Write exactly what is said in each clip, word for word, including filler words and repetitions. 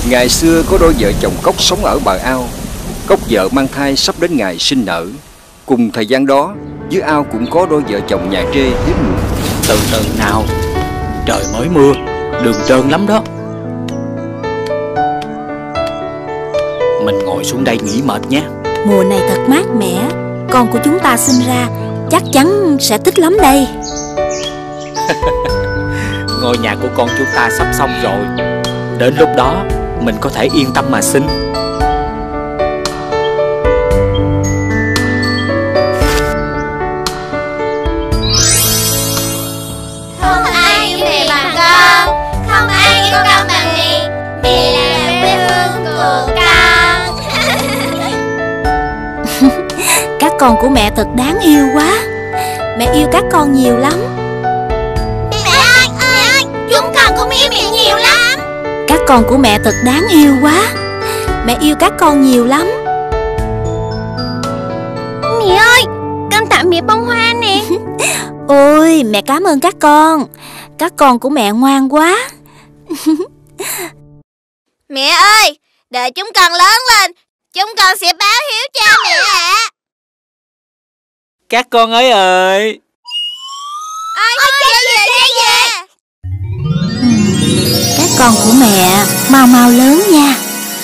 Ngày xưa có đôi vợ chồng cóc sống ở bờ ao. Cóc vợ mang thai sắp đến ngày sinh nở. Cùng thời gian đó, dưới ao cũng có đôi vợ chồng nhà trê hiếm muộn. Từ từ nào, trời mới mưa, đường trơn lắm đó. Mình ngồi xuống đây nghỉ mệt nhé. Mùa này thật mát mẻ. Con của chúng ta sinh ra chắc chắn sẽ thích lắm đây. Ngôi nhà của con chúng ta sắp xong rồi. Đến lúc đó mình có thể yên tâm mà sinh. Không ai yêu mẹ bằng con, không ai yêu con bằng mẹ. Mẹ là quê hương của con. Các con của mẹ thật đáng yêu quá. Mẹ yêu các con nhiều lắm. Mẹ ơi, mẹ ơi, chúng con cũng yêu mẹ nhiều lắm. Các con của mẹ thật đáng yêu quá. Mẹ yêu các con nhiều lắm. Mẹ ơi, con tặng mẹ bông hoa nè. Ôi, mẹ cảm ơn các con. Các con của mẹ ngoan quá. Mẹ ơi, đợi chúng con lớn lên, chúng con sẽ báo hiếu cha mẹ ạ. Các con ơi ơi. Ôi, cha về, cha về. Các con của mẹ mau mau lớn nha.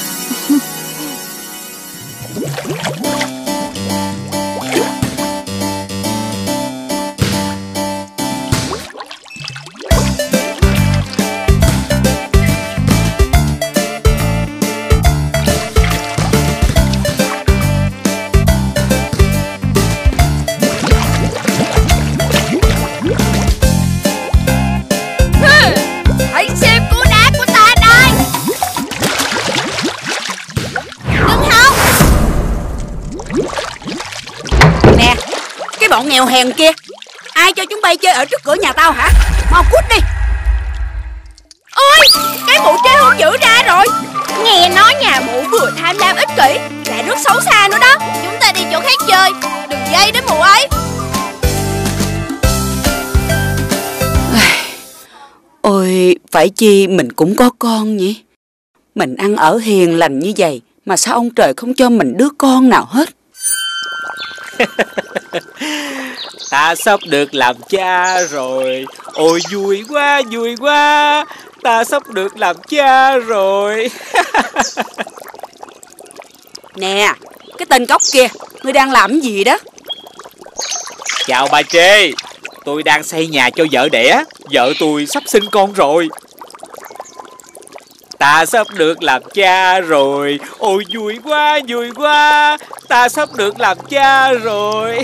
Hãy xem cú đá của ta đây. Đừng hòng. Nè, cái bọn nghèo hèn kia, ai cho chúng bay chơi ở trước cửa nhà tao hả? Mau cút đi. Ôi, cái mụ chơi hung dữ ra rồi. Nghe nói nhà mụ vừa tham lam ích kỷ, lại rất xấu xa nữa đó. Chúng ta đi chỗ khác chơi, đừng dây đến mụ ấy. Ôi, phải chi mình cũng có con nhỉ? Mình ăn ở hiền lành như vậy mà sao ông trời không cho mình đứa con nào hết? Ta sắp được làm cha rồi. Ôi vui quá, vui quá. Ta sắp được làm cha rồi. Nè, cái tên cóc kia, ngươi đang làm gì đó? Chào bà Trê. Tôi đang xây nhà cho vợ đẻ. Vợ tôi sắp sinh con rồi. Ta sắp được làm cha rồi. Ôi vui quá, vui quá. Ta sắp được làm cha rồi.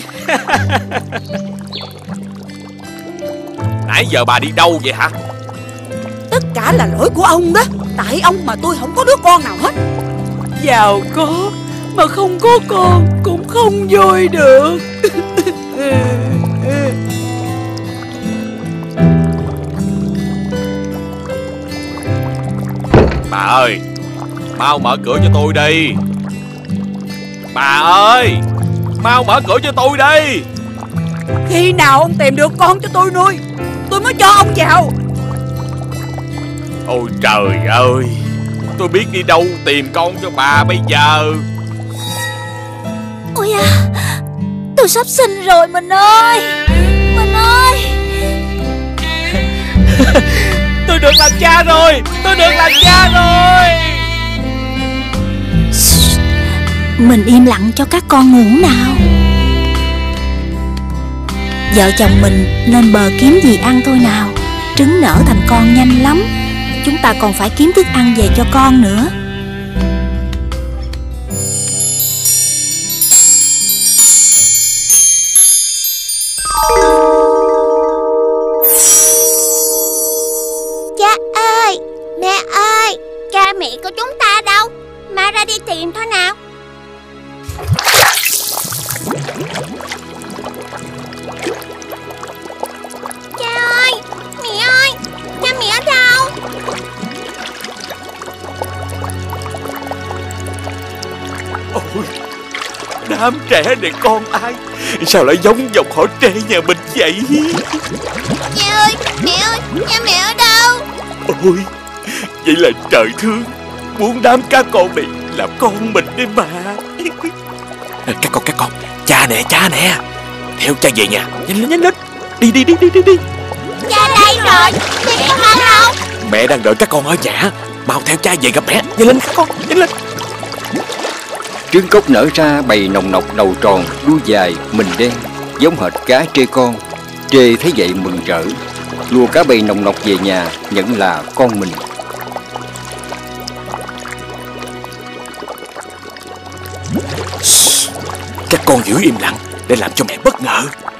Nãy giờ bà đi đâu vậy hả? Tất cả là lỗi của ông đó. Tại ông mà tôi không có đứa con nào hết. Giàu có mà không có con cũng không vui được. Bà ơi, mau mở cửa cho tôi đi. Bà ơi, mau mở cửa cho tôi đi. Khi nào ông tìm được con cho tôi nuôi, tôi mới cho ông vào. Ôi trời ơi, tôi biết đi đâu tìm con cho bà bây giờ. Ôi à, tôi sắp sinh rồi mình ơi. Mình ơi. Tôi được làm cha rồi. Tôi được làm cha rồi. Mình im lặng cho các con ngủ nào. Vợ chồng mình lên bờ kiếm gì ăn thôi nào. Trứng nở thành con nhanh lắm. Chúng ta còn phải kiếm thức ăn về cho con nữa. Cha ơi, mẹ ơi, cha mẹ của chúng ta đâu? Mau ra đi tìm thôi nào. Cha ơi, mẹ ơi, cha mẹ ở đâu? Ôi, đám trẻ này con ai? Sao lại giống dòng họ Trê nhà mình vậy? Cha ơi, mẹ ơi, cha mẹ ở đâu? Ôi, vậy là trời thương. muốn đám cá con này làm con mình đi mà. Các con, các con, cha nè, cha nè. Theo cha về nhà, nhanh lên, nhanh lên. Đi, đi, đi, đi, đi, đi. Cha đây rồi, mẹ con đâu? Mẹ đang đợi các con ở nhà. Mau theo cha về gặp mẹ. Nhanh lên các con, nhanh lên. Trứng cốc nở ra bầy nồng nọc đầu tròn, đuôi dài, mình đen, giống hệt cá trê con. Trê thấy vậy mừng rỡ, lùa cả bầy nồng nọc về nhà, nhận là con mình. Các con giữ im lặng để làm cho mẹ bất ngờ.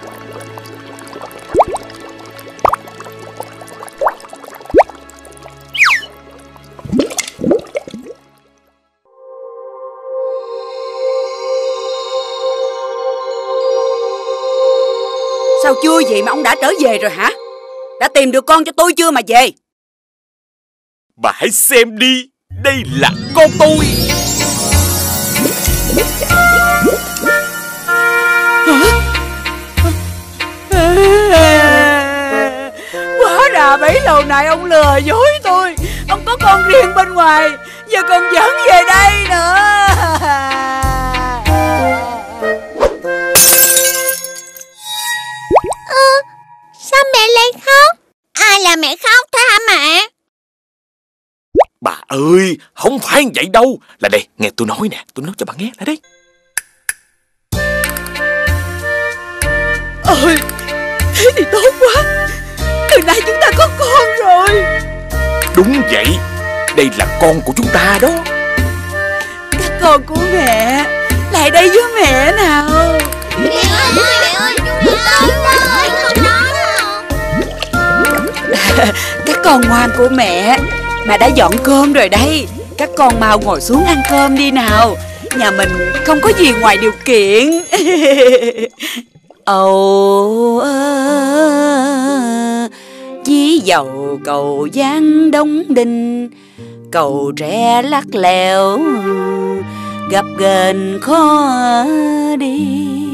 Sao chưa vậy mà ông đã trở về rồi hả? Đã tìm được con cho tôi chưa mà về? Bà hãy xem đi, đây là con tôi. Quá ra bấy lâu nay ông lừa dối tôi. Ông có con riêng bên ngoài, giờ còn dẫn về đây nữa. Ơ, sao mẹ lại khóc? Ai là mẹ khóc thế hả mẹ? Bà ơi, không phải vậy đâu. Là đây, nghe tôi nói nè, tôi nói cho bà nghe, là đây. Ôi, thế thì tốt quá. Từ nay chúng ta có con rồi. Đúng vậy, đây là con của chúng ta đó. Các con của mẹ, lại đây với mẹ nào. Mẹ ơi, mẹ ơi, chúng ta ơi, không nói nào. Các con ngoan của mẹ, mẹ đã dọn cơm rồi đây. Các con mau ngồi xuống ăn cơm đi nào. Nhà mình không có gì ngoài điều kiện. Ồ ơ, dí dầu cầu giang đóng đinh, cầu tre lắc lẻo, gập ghềnh khó đi.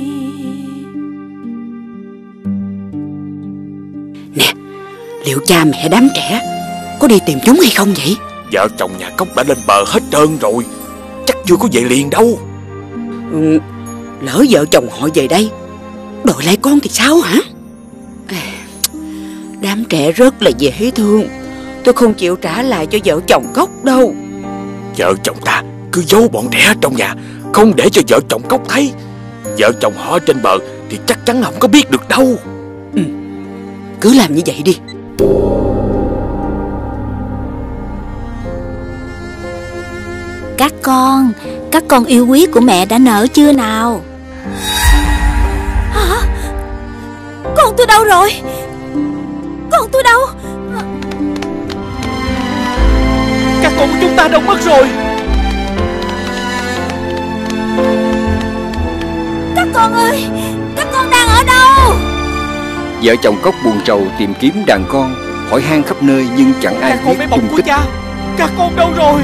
Nè, liệu cha mẹ đám trẻ có đi tìm chúng hay không vậy? Vợ chồng nhà Cốc đã lên bờ hết trơn rồi, chắc chưa có về liền đâu. Ừ, lỡ vợ chồng họ về đây đòi lại con thì sao hả? Đám trẻ rất là dễ thương, tôi không chịu trả lại cho vợ chồng Cốc đâu. Vợ chồng ta cứ giấu bọn trẻ trong nhà, không để cho vợ chồng Cốc thấy. Vợ chồng họ trên bờ thì chắc chắn không có biết được đâu. Ừ, cứ làm như vậy đi. Các con, các con yêu quý của mẹ đã nở chưa nào? Hả? Con tôi đâu rồi? Con tôi đâu? Các con của chúng ta đâu mất rồi? Các con ơi, các con đang ở đâu? Vợ chồng Cốc buồn rầu tìm kiếm đàn con, hỏi han khắp nơi nhưng chẳng ai Các con biết bé bỏng tung của tích. cha, các con đâu rồi?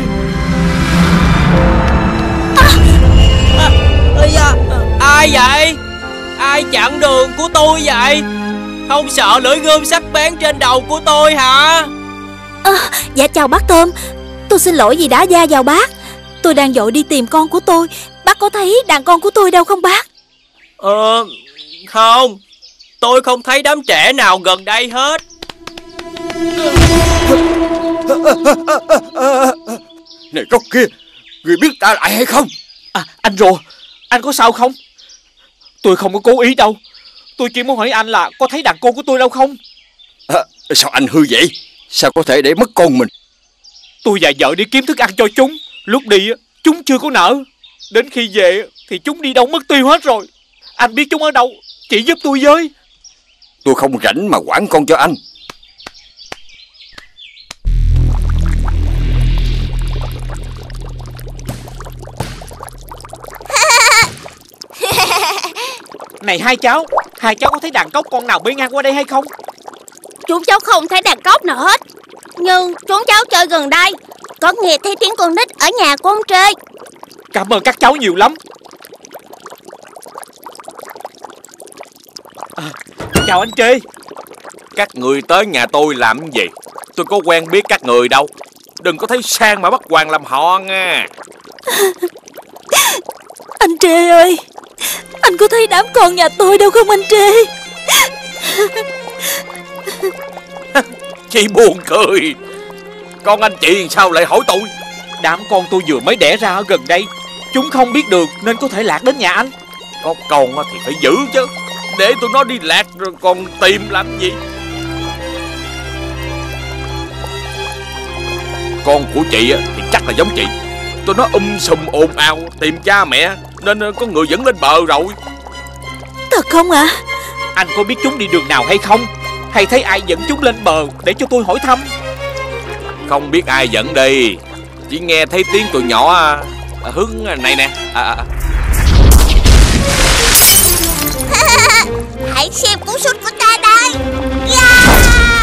Ây da, ai vậy? Ai chặn đường của tôi vậy? Không sợ lưỡi gươm sắc bén trên đầu của tôi hả? À, dạ chào bác Tôm. Tôi xin lỗi vì đã va vào bác. Tôi đang vội đi tìm con của tôi. Bác có thấy đàn con của tôi đâu không bác? Ờ, không. Tôi không thấy đám trẻ nào gần đây hết. Này Cốc kia, người biết ta lại hay không? À, anh Rùa, anh có sao không? Tôi không có cố ý đâu. Tôi chỉ muốn hỏi anh là có thấy đàn con của tôi đâu không? À, sao anh hư vậy? Sao có thể để mất con mình? Tôi và vợ đi kiếm thức ăn cho chúng. Lúc đi chúng chưa có nở. Đến khi về thì chúng đi đâu mất tiêu hết rồi. Anh biết chúng ở đâu, chỉ giúp tôi với. Tôi không rảnh mà quản con cho anh. Này hai cháu, hai cháu có thấy đàn cóc con nào bơi ngang qua đây hay không? Chúng cháu không thấy đàn cóc nào hết. Nhưng chúng cháu chơi gần đây, có nghe thấy tiếng con nít ở nhà của ông Trê. Cảm ơn các cháu nhiều lắm. À, chào anh Trê. Các người tới nhà tôi làm gì? Tôi có quen biết các người đâu. Đừng có thấy sang mà bắt hoàng làm họ nha. Anh Trê ơi, anh có thấy đám con nhà tôi đâu không anh Trê? Chị buồn cười. Con anh chị sao lại hỏi tôi? Đám con tôi vừa mới đẻ ra ở gần đây, chúng không biết đường nên có thể lạc đến nhà anh. Có con thì phải giữ chứ. Để tụi nó đi lạc rồi còn tìm làm gì? Con của chị thì chắc là giống chị. Tụi nó um sùm ồn ào tìm cha mẹ nên có người dẫn lên bờ rồi. Thật không ạ? À? Anh có biết chúng đi đường nào hay không? Hay thấy ai dẫn chúng lên bờ để cho tôi hỏi thăm? Không biết ai dẫn đi, chỉ nghe thấy tiếng tụi nhỏ à, hướng này nè. à, à. Hãy xem cú sút của ta đây. Yeah!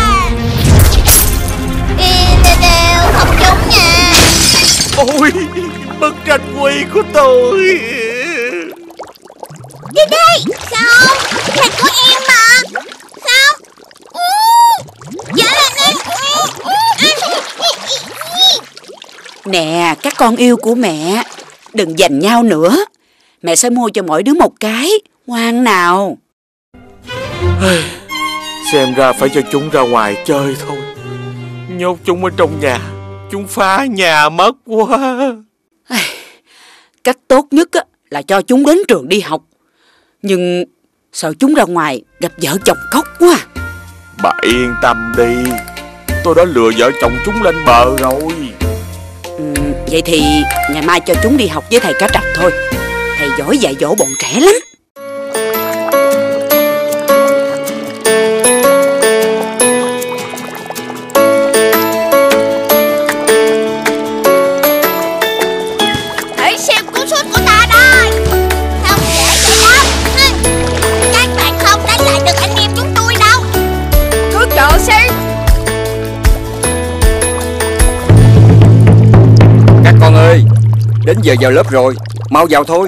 Đi đều không trúng nha. Ôi, bức tranh quỳ của tôi. Đi đây. Sao? Là của em mà. Sao? Dạ là em. Nè, các con yêu của mẹ, đừng giành nhau nữa. Mẹ sẽ mua cho mỗi đứa một cái. Ngoan nào. Xem ra phải cho chúng ra ngoài chơi thôi. Nhốt chúng ở trong nhà, chúng phá nhà mất quá. Cách tốt nhất là cho chúng đến trường đi học. Nhưng sợ chúng ra ngoài gặp vợ chồng cóc quá. Bà yên tâm đi, tôi đã lừa vợ chồng chúng lên bờ rồi. ừ, Vậy thì ngày mai cho chúng đi học với thầy Cá Trạch thôi. Thầy giỏi dạy dỗ bọn trẻ lắm. Hãy xem cú sút của ta đây. Không dễ vậy đâu. Các bạn không đánh lại được anh em chúng tôi đâu. Cứ chờ xem. Các con ơi, đến giờ vào lớp rồi, mau vào thôi.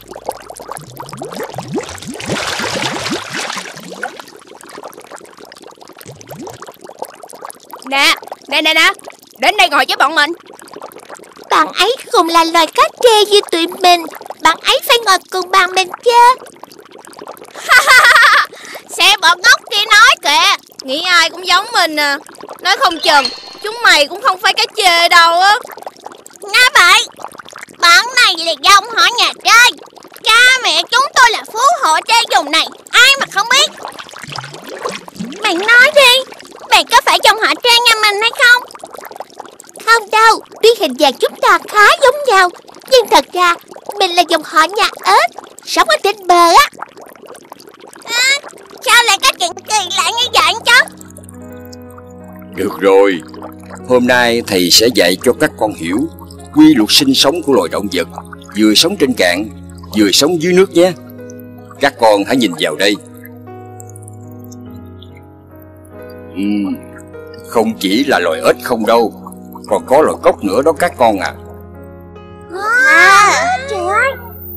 Nè, nè nè nè, đến đây ngồi với bọn mình. Bạn ấy không là loài cá trê như tụi mình. Bạn ấy phải ngồi cùng bạn mình chứ. Xem bọn ngốc kia nói kìa. Nghĩ ai cũng giống mình à. Nói không chừng chúng mày cũng không phải cá chê đâu á. Nói vậy. Bọn này là dòng họ nhà Trê. Cha mẹ chúng tôi là phú hộ trên vùng này. Ai mà không biết. Mày nói đi, mày có phải dòng họ Trê nhà mình hay không? Không đâu, tuy hình dạng chúng ta khá giống nhau, nhưng thật ra mình là dòng họ nhà ếch, sống ở trên bờ á. À, sao lại có chuyện kỳ lạ như vậy chứ? Được rồi, hôm nay thầy sẽ dạy cho các con hiểu quy luật sinh sống của loài động vật, vừa sống trên cạn, vừa sống dưới nước nhé. Các con hãy nhìn vào đây. Uhm, không chỉ là loài ếch không đâu, còn có loài cóc nữa đó các con à. À, trời ơi.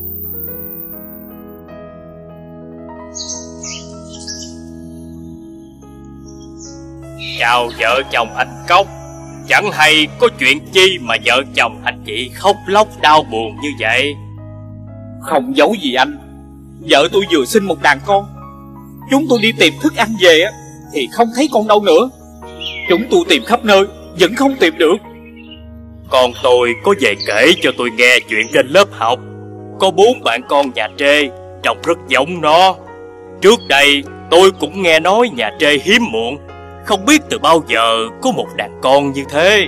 Chào vợ chồng anh Cóc. Chẳng hay có chuyện chi mà vợ chồng anh chị khóc lóc đau buồn như vậy. Không giấu gì anh, vợ tôi vừa sinh một đàn con. Chúng tôi đi tìm thức ăn về á thì không thấy con đâu nữa. Chúng tôi tìm khắp nơi vẫn không tìm được. Con tôi có về kể cho tôi nghe chuyện trên lớp học. Có bốn bạn con nhà Trê trông rất giống nó. Trước đây tôi cũng nghe nói nhà Trê hiếm muộn, không biết từ bao giờ có một đàn con như thế.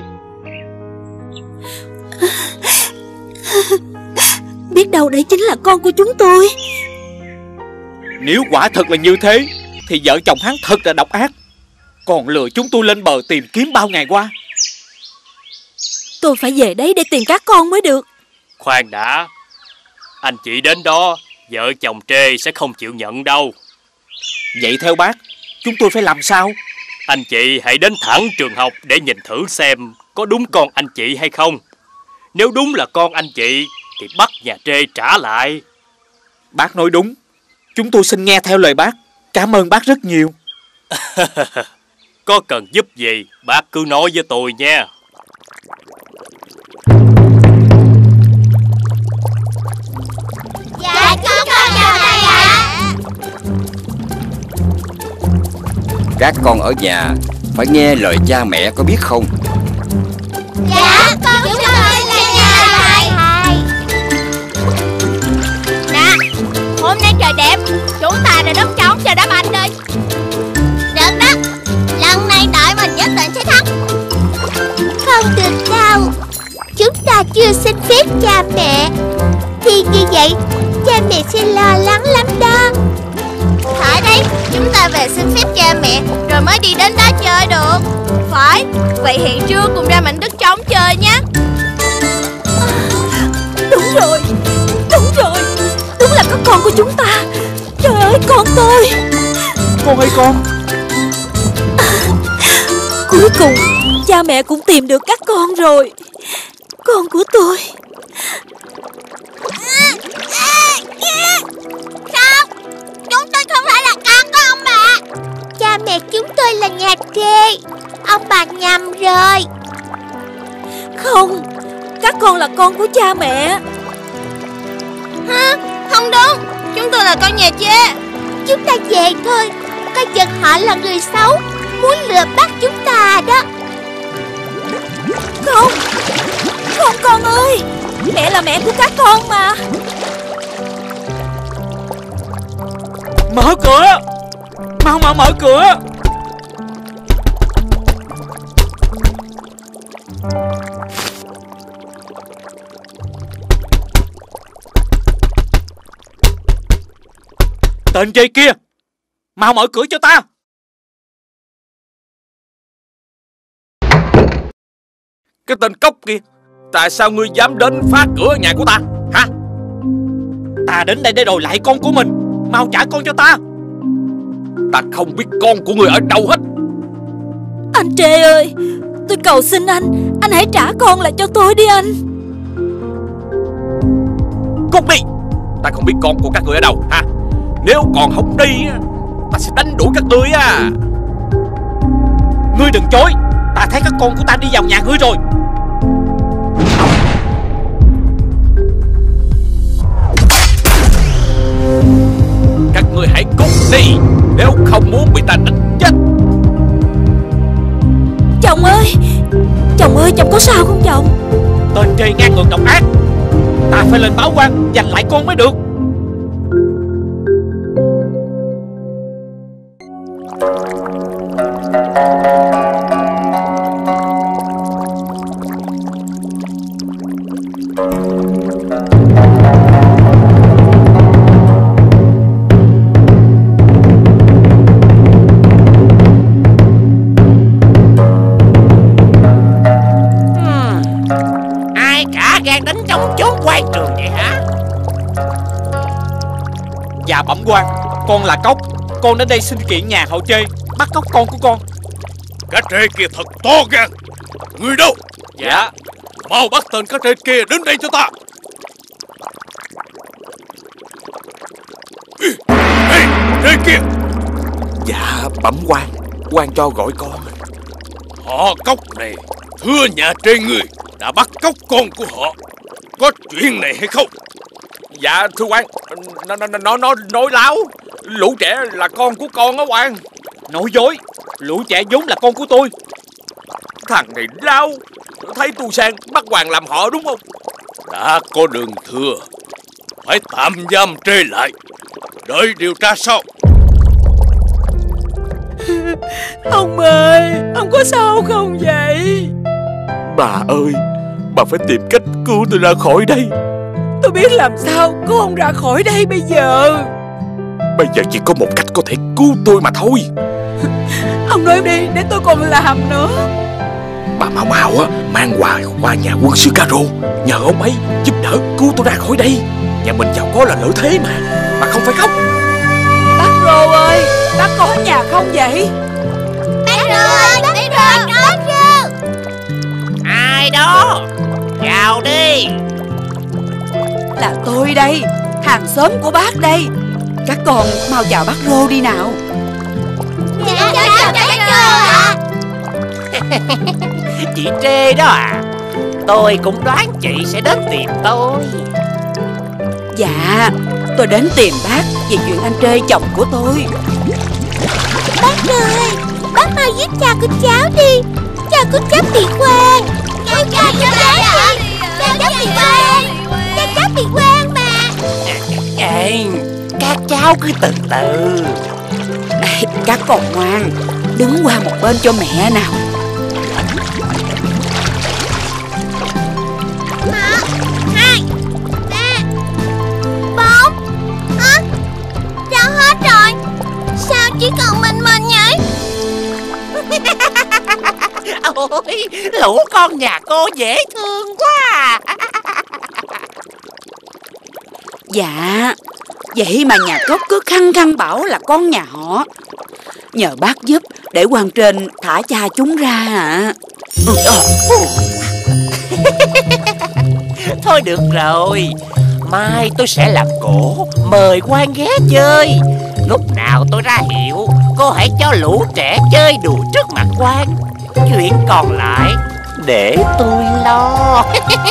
Biết đâu đấy chính là con của chúng tôi. Nếu quả thật là như thế thì vợ chồng hắn thật là độc ác, còn lừa chúng tôi lên bờ tìm kiếm bao ngày qua. Tôi phải về đấy để tìm các con mới được. Khoan đã, anh chị đến đó vợ chồng Trê sẽ không chịu nhận đâu. Vậy theo bác, chúng tôi phải làm sao? Anh chị hãy đến thẳng trường học để nhìn thử xem có đúng con anh chị hay không. Nếu đúng là con anh chị thì bắt nhà Trê trả lại. Bác nói đúng, chúng tôi xin nghe theo lời bác. Cảm ơn bác rất nhiều. Có cần giúp gì bác cứ nói với tôi nha. Các con ở nhà phải nghe lời cha mẹ, có biết không? Dạ, con chúng tôi là nhà thầy. Nè, hôm nay trời đẹp, chúng ta đã đất trống chờ đáp anh đi. Được đó, lần này đội mình nhất định sẽ thắng. Không được đâu, chúng ta chưa xin phép cha mẹ. Thì như vậy, cha mẹ sẽ lo lắng lắm đó. Phải đi, chúng ta về xin phép cha mẹ rồi mới đi đến đó chơi được. Phải, vậy hẹn trưa cùng ra mảnh đất trống chơi nhé. Đúng rồi, đúng rồi, đúng là các con của chúng ta. Trời ơi, con tôi. Con ơi con. Cuối cùng cha mẹ cũng tìm được các con rồi. Con của tôi. Sao? Chúng tôi không phải là con của ông bà. Cha mẹ chúng tôi là nhà Trê. Ông bà nhầm rồi. Không, các con là con của cha mẹ. Hả? Không đúng, chúng tôi là con nhà Trê. Chúng ta về thôi. Coi chừng họ là người xấu, muốn lừa bắt chúng ta đó. Không, không con ơi, mẹ là mẹ của các con mà. Mở cửa, mau mau mở cửa. Tên Trê kia, mau mở cửa cho ta. Cái tên cốc kia, tại sao ngươi dám đến phá cửa nhà của ta hả? Ta đến đây để đòi lại con của mình. Mau trả con cho ta. Ta không biết con của ngươi ở đâu hết. Anh Trê ơi, tôi cầu xin anh, anh hãy trả con lại cho tôi đi anh. Cút đi, ta không biết con của các ngươi ở đâu hả? Nếu còn không đi, ta sẽ đánh đuổi các ngươi á. Ngươi đừng chối, ta thấy các con của ta đi vào nhà ngươi rồi. Các ngươi hãy cút đi, nếu không muốn bị ta đánh chết. Chồng ơi, chồng ơi, chồng có sao không chồng? Tên Trê ngang ngược độc ác, ta phải lên báo quan giành lại con mới được. Dạ bẩm quan, con là Cốc. Con đến đây xin kiện nhà họ Trê bắt cóc con của con. Cá Trê kia thật to gan. Người đâu? Dạ. Mau bắt tên cá Trê kia đến đây cho ta. Ê, Trê kia. Dạ bẩm quan, quan cho gọi con. Họ Cốc này thưa nhà Trê người đã bắt cóc con của họ. Có chuyện này hay không? Dạ thưa quan, nó nó nó nó nói láo. Lũ trẻ là con của con á quan. Nói dối, lũ trẻ vốn là con của tôi. Thằng này láo. Thấy tu sang bắt hoàng làm họ đúng không? Đã có đường thừa, phải tạm giam Trê lại, đợi điều tra sau. Ông ơi, ông có sao không vậy? Bà ơi, bà phải tìm cách cứu tôi ra khỏi đây. Tôi biết làm sao cứu ông ra khỏi đây bây giờ. Bây giờ chỉ có một cách có thể cứu tôi mà thôi. Ông nói đi để tôi còn làm nữa. Bà mau mau á, mang quà qua nhà quân sư Caro, nhờ ông ấy giúp đỡ cứu tôi ra khỏi đây. Nhà mình giàu có là lợi thế mà, bà không phải khóc. Bác Rô ơi, bác có ở nhà không vậy? Bác Rô ơi, bác Rô, bác Rô. Ai đó, vào đi. Là tôi đây, hàng xóm của bác đây. Các con mau chào bác Rô đi nào. Dạ, dạ, chào bác Rô ạ. Chị Trê đó à? Tôi cũng đoán chị sẽ đến tìm tôi. Dạ, tôi đến tìm bác về chuyện anh Trê chồng của tôi. Bác Rô ơi, Bác mau giết cha của cháu đi. Cha của cháu bị quan. Cha cha cháu đi. Cha cháu bị quan. Cha cháu bị quan mà. Ê, các cháu cứ từ từ. Ê, các con ngoan, đứng qua một bên cho mẹ nào. Một, hai, ba, bốn. Hả? Đâu hết rồi? Sao chỉ còn mình mình vậy? Ôi, lũ con nhà cô dễ thương quá. Dạ, vậy mà nhà Cốc cứ khăng khăng bảo là con nhà họ. Nhờ bác giúp để quan trên thả cha chúng ra ạ. Ừ, ờ, ừ. Thôi được rồi, mai tôi sẽ làm cổ mời quan ghé chơi. Lúc nào tôi ra hiệu, cô hãy cho lũ trẻ chơi đùa trước mặt quan. Chuyện còn lại để tôi lo.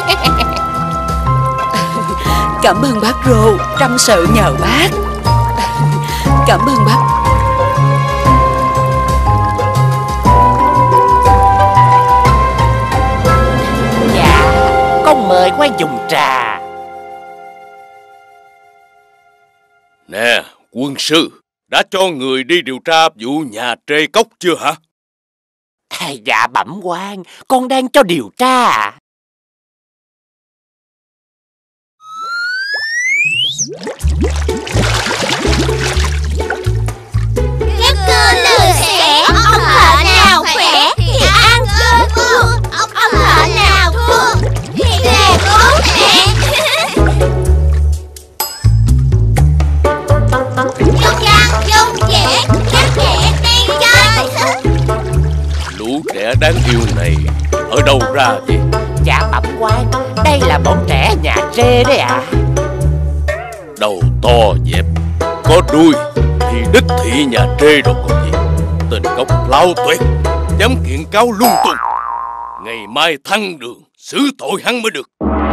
Cảm ơn bác Rô, trăm sự nhờ bác. Cảm ơn bác. Dạ, con mời quan dùng trà. Nè, quân sư, đã cho người đi điều tra vụ nhà Trê Cốc chưa hả? Dạ bẩm quan, con đang cho điều tra. Các cơ lừa xẻ. Ông thợ nào khỏe thì ăn cơm mưa. Ông thợ nào thua thì về cố mẹ. Dung răng dung dẻ, các trẻ đi chơi. Lũ trẻ đáng yêu này ở đâu ra vậy? Dạ bẩm quan, đây là bọn trẻ nhà Trê đấy ạ. À. Đầu to dẹp, có đuôi thì đích thị nhà Trê đâu còn gì. Tên Cốc lao tuyệt, dám kiện cáo lung tung. Ngày mai thăng đường xử tội hắn mới được.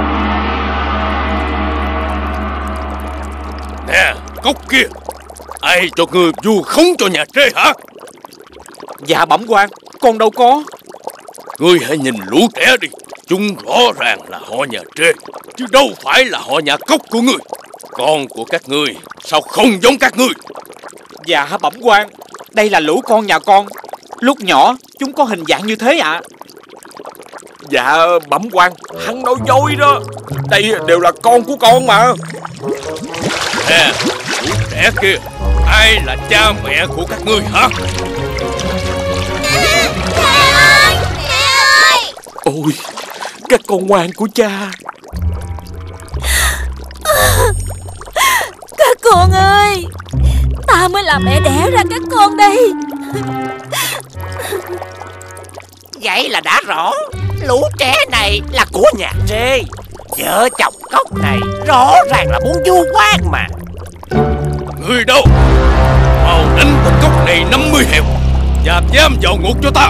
Nè, Cốc kia, ai cho ngươi vu khống cho nhà Trê hả? Dạ bẩm quan, con đâu có. Ngươi hãy nhìn lũ trẻ đi, chúng rõ ràng là họ nhà Trê, chứ đâu phải là họ nhà Cốc của ngươi. Con của các ngươi sao không giống các ngươi? Dạ bẩm quan, đây là lũ con nhà con. Lúc nhỏ chúng có hình dạng như thế ạ. À. Dạ bẩm quan, hắn nói dối đó. Đây đều là con của con mà. Nè, lũ trẻ kia, ai là cha mẹ của các ngươi hả? Mẹ ơi, mẹ ơi. Ôi, các con ngoan của cha. Các con ơi, ta mới là mẹ đẻ ra các con đây. Vậy là đã rõ, lũ trẻ này là của nhà Trê. Vợ chồng Cốc này rõ ràng là muốn vu oan mà. Người đâu? Mau đánh tên Cốc này năm mươi heo và giam vào ngục cho ta.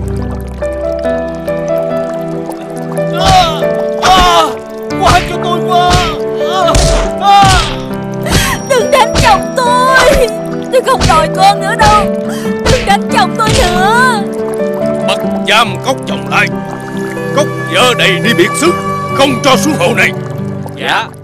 À, à, qua cho tôi qua. À, à. Đừng đánh chồng tôi. Tôi không đòi con nữa đâu. Đừng đánh chồng tôi nữa. Bắt giam Cốc chồng lại. Cốc vợ đây đi biệt xứ, không cho xuống hồ này. Dạ.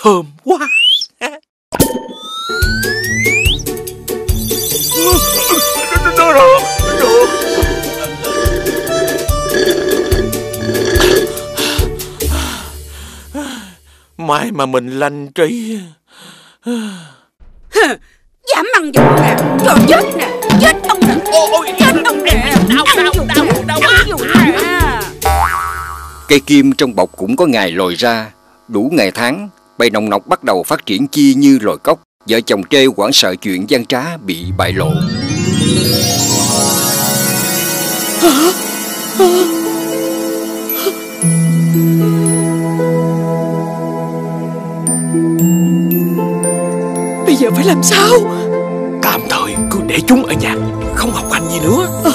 thơm quá. Được rồi, được. Mai mà mình lanh trí. Dám ăn vụng nè, cho chết nè, chết ông nè, chết ông nè, ăn vụng nè, ăn vụng nè. Cây kim trong bọc cũng có ngày lòi ra. Đủ ngày tháng, bầy nòng nọc bắt đầu phát triển chia như lòi cốc. Vợ chồng Trê hoảng sợ chuyện gian trá bị bại lộ. Bây giờ phải làm sao? Tạm thời cứ để chúng ở nhà, không học hành gì nữa. à.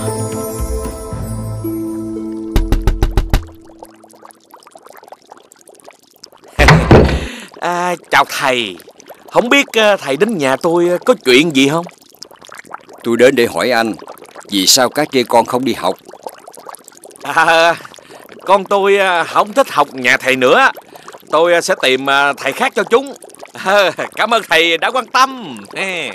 À, chào thầy. Không biết thầy đến nhà tôi có chuyện gì không? Tôi đến để hỏi anh, vì sao cá Trê con không đi học? À, con tôi không thích học nhà thầy nữa. Tôi sẽ tìm thầy khác cho chúng. À, cảm ơn thầy đã quan tâm. À.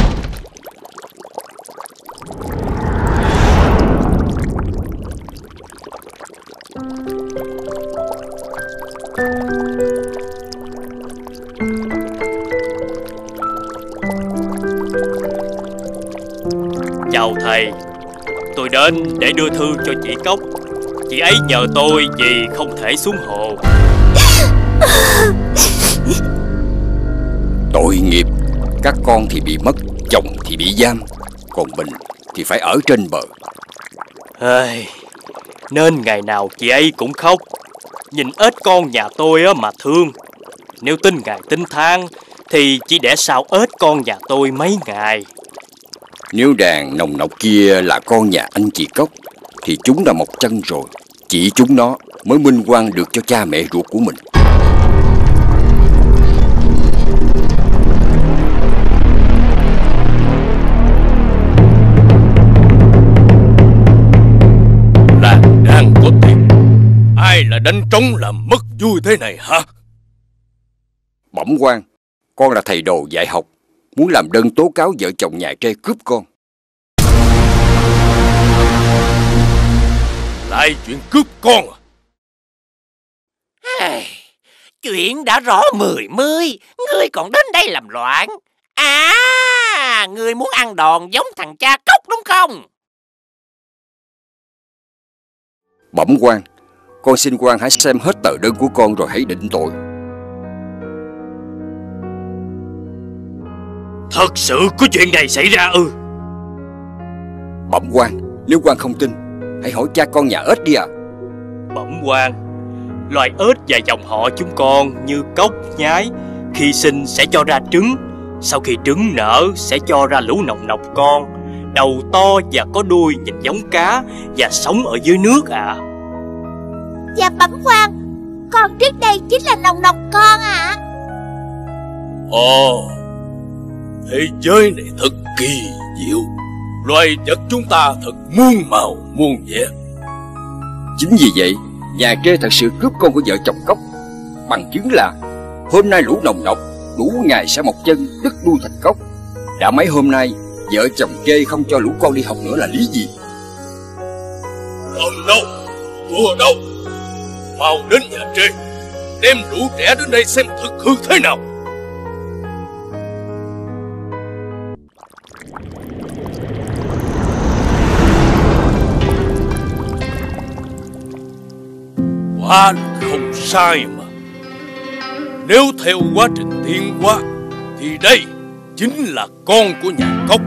Chào thầy, tôi đến để đưa thư cho chị Cốc. Chị ấy nhờ tôi vì không thể xuống hồ. Tội nghiệp, các con thì bị mất, chồng thì bị giam, còn mình thì phải ở trên bờ. Ê, nên ngày nào chị ấy cũng khóc. Nhìn ếch con nhà tôi á mà thương. Nếu tính ngày tính tháng thì chỉ để sao ếch con nhà tôi mấy ngày. Nếu đàn nòng nọc kia là con nhà anh chị Cốc thì chúng đã mọc chân rồi. Chỉ chúng nó mới minh oan được cho cha mẹ ruột của mình. Làng đang có tiền, ai là đánh trống làm mất vui thế này hả? Bẩm quan, con là thầy đồ dạy học, muốn làm đơn tố cáo vợ chồng nhà Trê cướp con. Lại chuyện cướp con à? Chuyện đã rõ mười mươi, ngươi còn đến đây làm loạn. À, ngươi muốn ăn đòn giống thằng cha Cốc đúng không? Bẩm quan, con xin quan hãy xem hết tờ đơn của con rồi hãy định tội. Thật sự có chuyện này xảy ra ư? Bẩm quan, nếu quan không tin, hãy hỏi cha con nhà ếch đi à. Bẩm quan, loài ếch và dòng họ chúng con như Cốc, Nhái khi sinh sẽ cho ra trứng. Sau khi trứng nở sẽ cho ra lũ nòng nọc con, đầu to và có đuôi nhìn giống cá và sống ở dưới nước ạ. À. Dạ bẩm quan, con trước đây chính là nòng nọc con ạ. À. Ồ, thế giới này thật kỳ diệu. Loài vật chúng ta thật muôn màu muôn vẻ. Chính vì vậy, nhà Trê thật sự cướp con của vợ chồng Cốc. Bằng chứng là hôm nay lũ nòng nọc đủ ngày sẽ mọc chân đứt đuôi thành cốc. Đã mấy hôm nay vợ chồng Trê không cho lũ con đi học nữa là lý gì? Không đâu, thua đâu. Mau đến nhà Trê, đem lũ trẻ đến đây xem thực hư thế nào. Quá không sai mà. Nếu theo quá trình tiến hóa thì đây chính là con của nhà Cốc.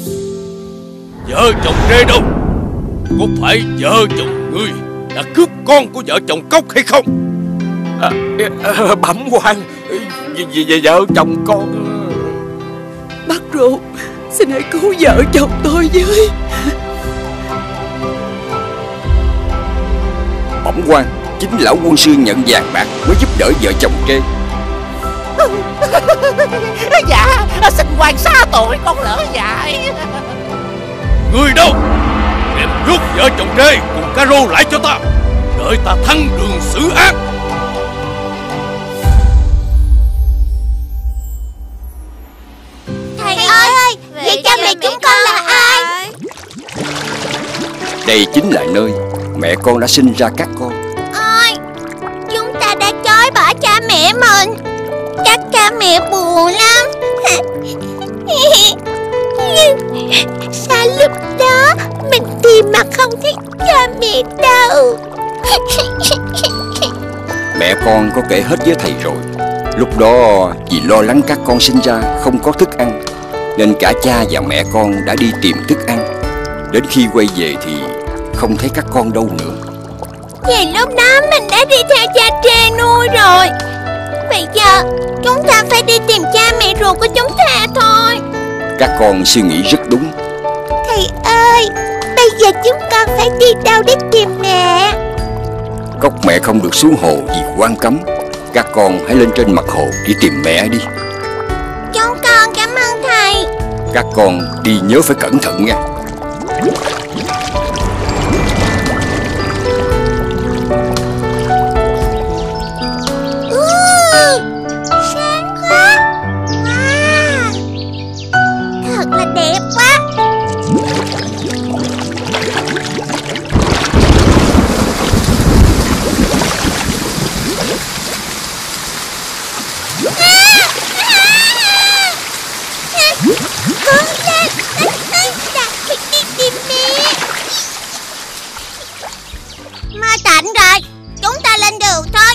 Vợ chồng Trê đâu? Có phải vợ chồng ngươi đã cướp con của vợ chồng Cốc hay không? À, à, bẩm quan, vì, vì vợ chồng con. Bác ruột, xin hãy cứu vợ chồng tôi với. Bẩm quan, chính lão quân sư nhận vàng bạc mới giúp đỡ vợ chồng Trê. Dạ, xin quan xá tội con lỡ dại. Người đâu? Đem rút vợ chồng Trê cùng Caro lại cho ta, đợi ta thăng đường xử ác. Đây chính là nơi mẹ con đã sinh ra các con. Ôi, chúng ta đã chối bỏ cha mẹ mình. Chắc cha mẹ buồn lắm. Sao lúc đó mình tìm mà không thấy cha mẹ đâu? Mẹ con có kể hết với thầy rồi. Lúc đó vì lo lắng các con sinh ra không có thức ăn, nên cả cha và mẹ con đã đi tìm thức ăn. Đến khi quay về thì không thấy các con đâu nữa. Vì lúc đó mình đã đi theo cha Trê nuôi rồi. Bây giờ chúng ta phải đi tìm cha mẹ ruột của chúng ta thôi. Các con suy nghĩ rất đúng. Thầy ơi, bây giờ chúng con phải đi đâu để tìm mẹ? Cốc mẹ không được xuống hồ vì quan cấm. Các con hãy lên trên mặt hồ đi tìm mẹ đi. Chúng con cảm ơn thầy. Các con đi nhớ phải cẩn thận nha. Ừ, sáng quá. Wow, thật là đẹp quá. Ma tạnh rồi, chúng ta lên đường thôi.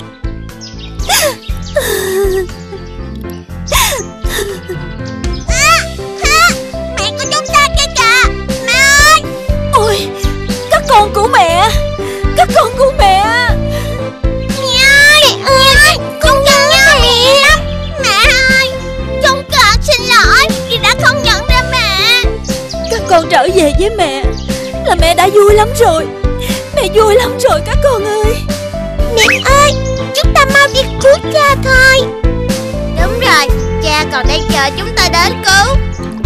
À, à, mẹ của chúng ta kia kìa. Mẹ ơi. Ôi, các con của mẹ. Các con của mẹ. Mẹ ơi, mẹ ơi, chúng con nhớ mẹ lắm. Mẹ ơi, chúng con xin lỗi vì đã không nhận ra mẹ. Các con trở về với mẹ là mẹ đã vui lắm rồi. Mẹ vui lắm rồi các con ơi. Mẹ ơi, chúng ta mau đi cứu cha thôi. Đúng rồi, cha còn đang chờ chúng ta đến cứu.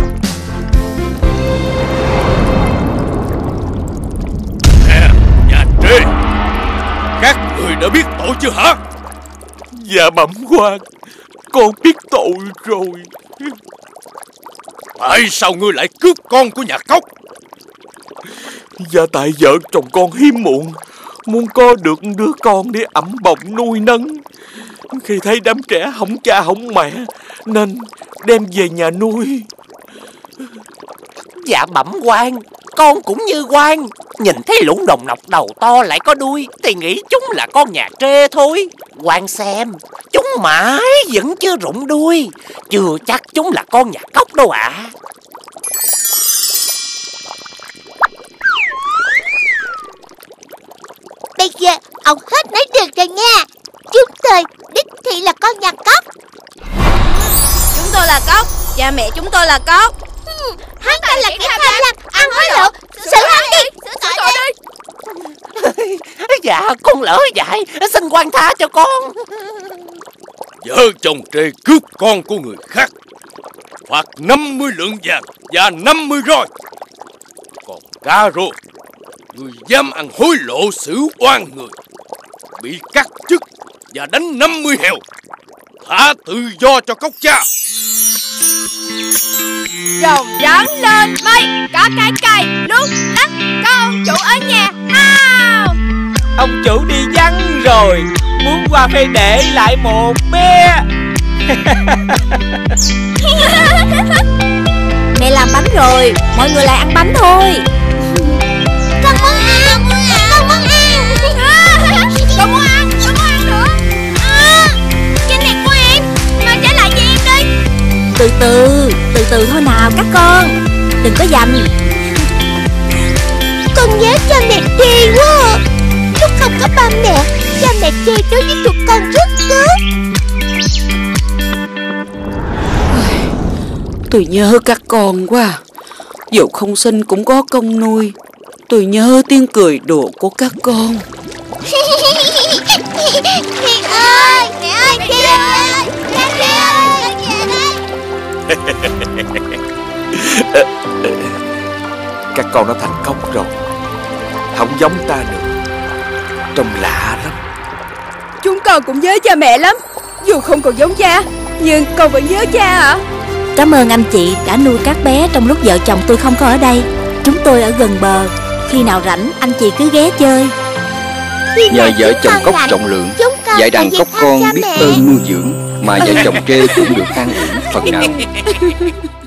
Nè, nhà Trê, các người đã biết tội chưa hả? Dạ bẩm quan, con biết tội rồi. Tại sao ngươi lại cướp con của nhà Cốc? Dạ tại vợ chồng con hiếm muộn, muốn có được đứa con để ẵm bồng nuôi nấng. Khi thấy đám trẻ hỏng cha hỏng mẹ nên đem về nhà nuôi. Dạ bẩm quan, con cũng như quan. Nhìn thấy lũ đồng nọc đầu to lại có đuôi thì nghĩ chúng là con nhà Trê thôi. Quan xem, chúng mãi vẫn chưa rụng đuôi, chưa chắc chúng là con nhà Cốc đâu ạ. À. Bây giờ ông hết nói được rồi nha. Chúng tôi đích thị là con nhà Cốc. Chúng tôi là Cốc, cha mẹ chúng tôi là Cốc. Ừ, hắn ta là kẻ tham lam, ăn hối lộ. Xử hắn đi, xử tội đi. Dạ con lỡ dại, xin quan tha cho con. Vợ chồng Trê cướp con của người khác, phạt năm mươi lượng vàng và năm mươi roi. Còn Cá Rô, người dám ăn hối lộ xử oan người, bị cắt chức và đánh năm mươi heo. Thả tự do cho Cốc cha. Rồng rắn lên mây, có cái cây lúc lắc, có ông chủ ở nhà ao. Ông chủ đi vắng rồi, muốn qua phải để lại một be. Mẹ làm bánh rồi, mọi người lại ăn bánh thôi. Con muốn ăn, con muốn ăn. Con muốn ăn, con muốn ăn nữa. À, cái này của em, mà trả lại cho em đi. Từ từ, từ từ thôi nào các con, đừng có giành. Con nhớ cha mẹ Trê quá. Lúc không có ba mẹ, cha mẹ Trê đối với tụi con rất tốt. Tôi nhớ các con quá. Dù không sinh cũng có công nuôi. Tôi nhớ tiếng cười đùa của các con. Mẹ ơi, mẹ ơi, Trê ơi, cha Trê ơi, về đây. Các con đã thành công rồi, không giống ta nữa, trông lạ lắm. Chúng con cũng nhớ cha mẹ lắm. Dù không còn giống cha, nhưng con vẫn nhớ cha ạ. À? Cảm ơn anh chị đã nuôi các bé trong lúc vợ chồng tôi không có ở đây. Chúng tôi ở gần bờ, Khi nào rảnh anh chị cứ ghé chơi. Nhờ vợ chồng cóc trọng lượng, dạy đàn cóc con biết ơn nuôi dưỡng, mà vợ chồng Trê cũng được an ủi phần nào.